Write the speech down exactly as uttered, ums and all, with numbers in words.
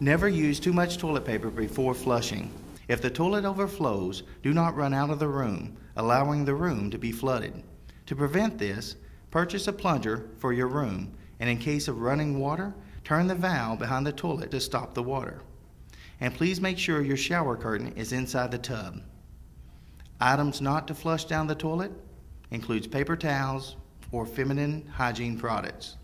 Never use too much toilet paper before flushing. If the toilet overflows, do not run out of the room, allowing the room to be flooded. To prevent this, purchase a plunger for your room, and in case of running water, turn the valve behind the toilet to stop the water. And please make sure your shower curtain is inside the tub. Items not to flush down the toilet includes paper towels or feminine hygiene products.